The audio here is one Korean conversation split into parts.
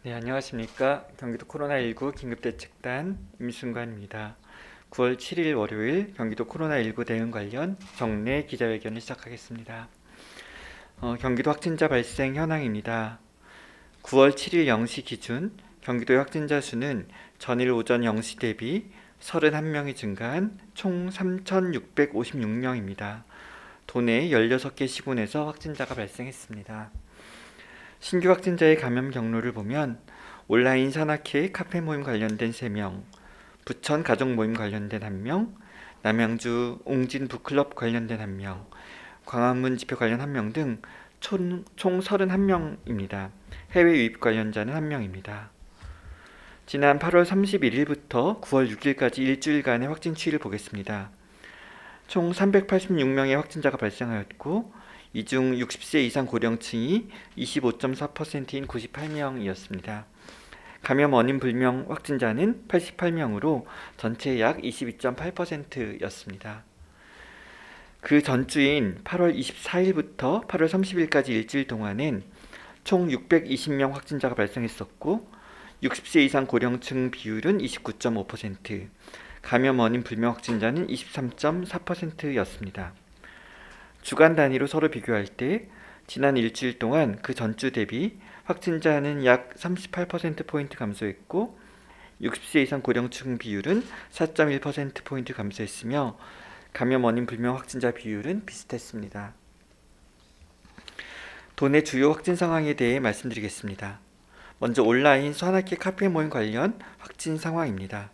네, 안녕하십니까. 경기도 코로나19 긴급대책단 임순관입니다. 9월 7일 월요일 경기도 코로나19 대응 관련 정례 기자회견을 시작하겠습니다. 경기도 확진자 발생 현황입니다. 9월 7일 0시 기준 경기도의 확진자 수는 전일 오전 0시 대비 31명이 증가한 총 3,656명입니다. 도내 16개 시군에서 확진자가 발생했습니다. 신규 확진자의 감염 경로를 보면 온라인 산악회 카페 모임 관련된 3명, 부천 가족 모임 관련된 1명, 남양주 웅진 북클럽 관련된 1명, 광화문 집회 관련 1명 등 총 31명입니다. 해외 유입 관련자는 1명입니다. 지난 8월 31일부터 9월 6일까지 일주일간의 확진 추이를 보겠습니다. 총 386명의 확진자가 발생하였고 이 중 60세 이상 고령층이 25.4%인 98명이었습니다. 감염 원인 불명 확진자는 88명으로 전체의 약 22.8%였습니다. 그 전주인 8월 24일부터 8월 30일까지 일주일 동안엔 총 620명 확진자가 발생했었고 60세 이상 고령층 비율은 29.5%, 감염 원인 불명 확진자는 23.4%였습니다. 주간 단위로 서로 비교할 때 지난 일주일 동안 그 전주 대비 확진자는 약 38%포인트 감소했고 60세 이상 고령층 비율은 4.1%포인트 감소했으며 감염 원인 불명 확진자 비율은 비슷했습니다. 도내 주요 확진 상황에 대해 말씀드리겠습니다. 먼저 온라인 산악회 카페 모임 관련 확진 상황입니다.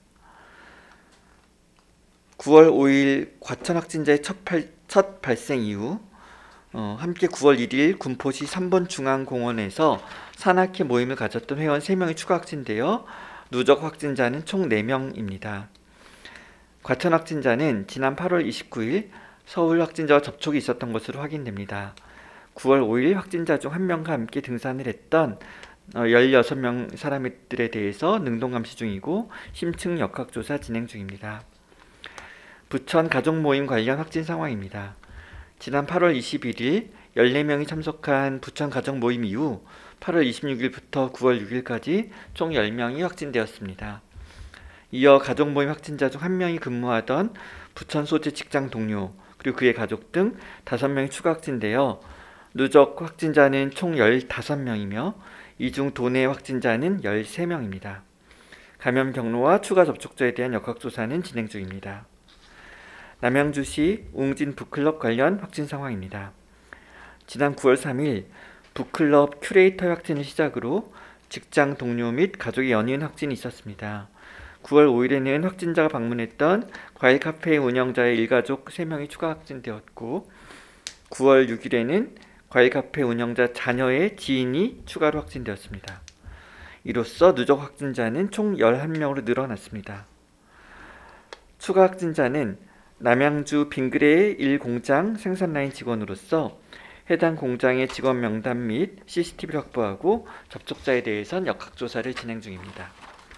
9월 5일 과천 확진자의 첫 발생 이후 함께 9월 1일 군포시 3번 중앙공원에서 산악회 모임을 가졌던 회원 3명이 추가 확진되어 누적 확진자는 총 4명입니다. 과천 확진자는 지난 8월 29일 서울 확진자와 접촉이 있었던 것으로 확인됩니다. 9월 5일 확진자 중 1명과 함께 등산을 했던 16명 사람들에 대해서 능동감시 중이고 심층 역학조사 진행 중입니다. 부천 가족 모임 관련 확진 상황입니다. 지난 8월 21일 14명이 참석한 부천 가족 모임 이후 8월 26일부터 9월 6일까지 총 10명이 확진되었습니다. 이어 가족 모임 확진자 중 1명이 근무하던 부천 소재 직장 동료 그리고 그의 가족 등 5명이 추가 확진되어 누적 확진자는 총 15명이며 이 중 도내 확진자는 13명입니다. 감염 경로와 추가 접촉자에 대한 역학조사는 진행 중입니다. 남양주시 웅진 북클럽 관련 확진 상황입니다. 지난 9월 3일 북클럽 큐레이터 확진을 시작으로 직장 동료 및 가족의 연이은 확진이 있었습니다. 9월 5일에는 확진자가 방문했던 과일 카페 운영자의 일가족 3명이 추가 확진되었고 9월 6일에는 과일 카페 운영자 자녀의 지인이 추가로 확진되었습니다. 이로써 누적 확진자는 총 11명으로 늘어났습니다. 추가 확진자는 남양주 빙그레의 1공장 생산라인 직원으로서 해당 공장의 직원 명단 및 CCTV를 확보하고 접촉자에 대해선 역학조사를 진행 중입니다.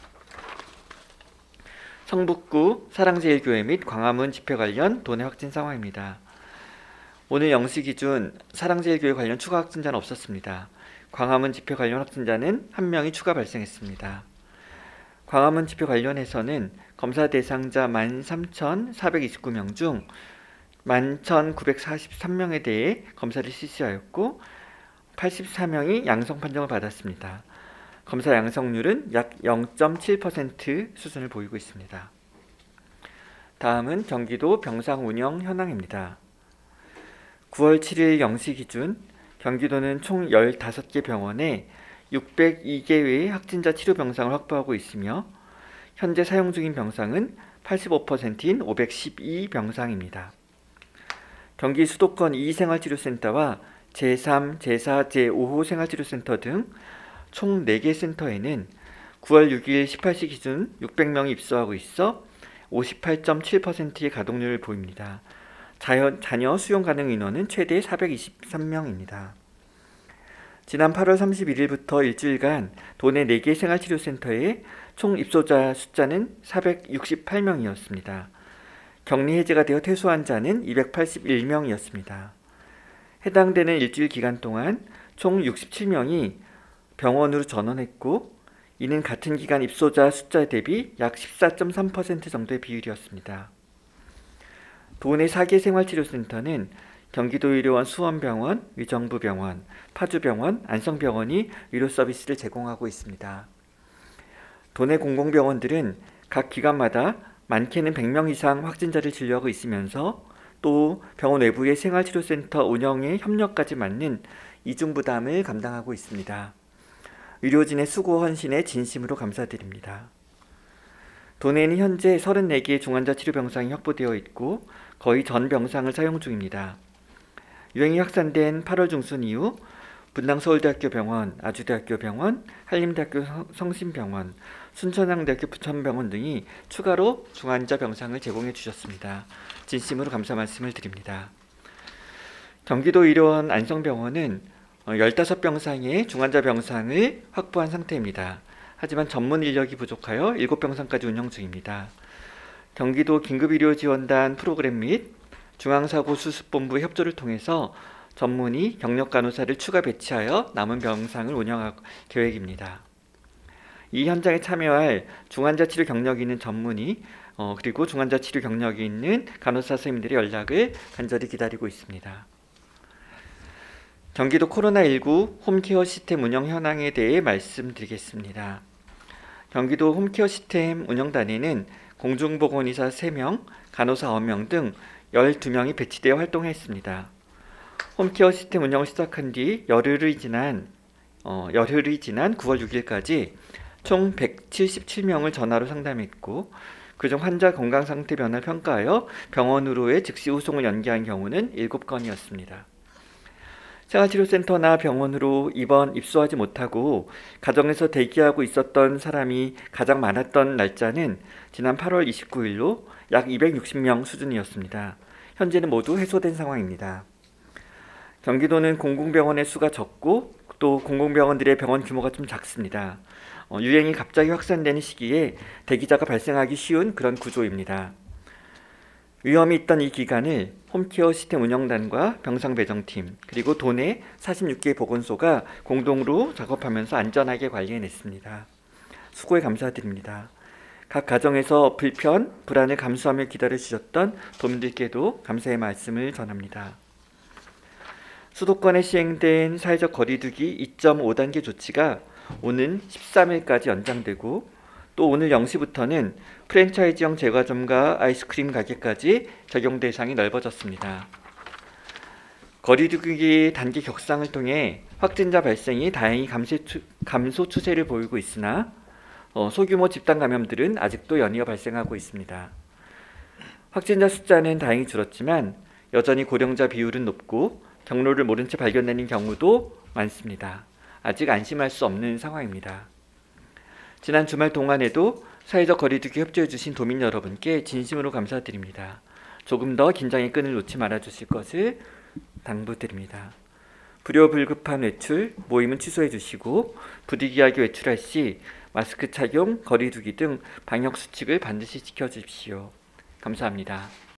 성북구 사랑제일교회 및 광화문 집회 관련 도내 확진 상황입니다. 오늘 0시 기준 사랑제일교회 관련 추가 확진자는 없었습니다. 광화문 집회 관련 확진자는 1명이 추가 발생했습니다. 광화문 집회 관련해서는 검사 대상자 13,429명 중 11,943명에 대해 검사를 실시하였고 84명이 양성 판정을 받았습니다. 검사 양성률은 약 0.7% 수준을 보이고 있습니다. 다음은 경기도 병상 운영 현황입니다. 9월 7일 0시 기준 경기도는 총 15개 병원에 602개의 확진자 치료 병상을 확보하고 있으며 현재 사용 중인 병상은 85%인 512병상입니다. 경기 수도권 2생활치료센터와 제3, 제4, 제5호 생활치료센터 등 총 4개 센터에는 9월 6일 18시 기준 600명이 입소하고 있어 58.7%의 가동률을 보입니다. 자녀 수용 가능 인원은 최대 423명입니다. 지난 8월 31일부터 일주일간 도내 4개 생활치료센터에 총 입소자 숫자는 468명이었습니다. 격리 해제가 되어 퇴소한 자는 281명이었습니다. 해당되는 일주일 기간 동안 총 67명이 병원으로 전원했고 이는 같은 기간 입소자 숫자 대비 약 14.3% 정도의 비율이었습니다. 도내 4개 생활치료센터는 경기도의료원 수원병원, 의정부병원, 파주병원, 안성병원이 의료 서비스를 제공하고 있습니다. 도내 공공병원들은 각 기관마다 많게는 100명 이상 확진자를 진료하고 있으면서 또 병원 외부의 생활치료센터 운영에 협력까지 맡는 이중부담을 감당하고 있습니다. 의료진의 수고 헌신에 진심으로 감사드립니다. 도내에는 현재 34개의 중환자 치료병상이 확보되어 있고 거의 전 병상을 사용 중입니다. 유행이 확산된 8월 중순 이후 분당 서울대학교 병원, 아주대학교 병원, 한림대학교 성심병원, 순천향대학교 부천병원 등이 추가로 중환자 병상을 제공해 주셨습니다. 진심으로 감사 말씀을 드립니다. 경기도의료원 안성병원은 15병상의 중환자 병상을 확보한 상태입니다. 하지만 전문 인력이 부족하여 7병상까지 운영 중입니다. 경기도 긴급의료지원단 프로그램 및 중앙사고수습본부 협조를 통해서 전문의 경력간호사를 추가 배치하여 남은 병상을 운영할 계획입니다. 이 현장에 참여할 중환자 치료 경력이 있는 전문의 그리고 중환자 치료 경력이 있는 간호사 선생님들의 연락을 간절히 기다리고 있습니다. 경기도 코로나19 홈케어 시스템 운영 현황에 대해 말씀드리겠습니다. 경기도 홈케어 시스템 운영단에는 공중보건의사 3명, 간호사 9명 등 12명이 배치되어 활동했습니다. 홈케어 시스템 운영을 시작한 뒤 열흘이 지난 9월 6일까지 총 177명을 전화로 상담했고 그중 환자 건강 상태 변화를 평가하여 병원으로의 즉시 후송을 연기한 경우는 7건이었습니다. 생활치료센터나 병원으로 입소하지 못하고 가정에서 대기하고 있었던 사람이 가장 많았던 날짜는 지난 8월 29일로 약 260명 수준이었습니다. 현재는 모두 해소된 상황입니다. 경기도는 공공병원의 수가 적고 또 공공병원들의 병원 규모가 좀 작습니다. 유행이 갑자기 확산되는 시기에 대기자가 발생하기 쉬운 그런 구조입니다. 위험이 있던 이 기간을 홈케어 시스템 운영단과 병상 배정팀 그리고 도내 46개의 보건소가 공동으로 작업하면서 안전하게 관리해냈습니다. 수고에 감사드립니다. 각 가정에서 불편, 불안을 감수하며 기다려주셨던 도민들께도 감사의 말씀을 전합니다. 수도권에 시행된 사회적 거리두기 2.5단계 조치가 오는 13일까지 연장되고 또 오늘 0시부터는 프랜차이즈형 제과점과 아이스크림 가게까지 적용 대상이 넓어졌습니다. 거리두기 단계 격상을 통해 확진자 발생이 다행히 감소 추세를 보이고 있으나 소규모 집단 감염들은 아직도 연이어 발생하고 있습니다. 확진자 숫자는 다행히 줄었지만 여전히 고령자 비율은 높고 경로를 모른 채 발견되는 경우도 많습니다. 아직 안심할 수 없는 상황입니다. 지난 주말 동안에도 사회적 거리두기 협조해 주신 도민 여러분께 진심으로 감사드립니다. 조금 더 긴장의 끈을 놓지 말아 주실 것을 당부드립니다. 불효불급한 외출, 모임은 취소해 주시고 부득이하게 외출할 시 마스크 착용, 거리두기 등 방역 수칙을 반드시 지켜주십시오. 감사합니다.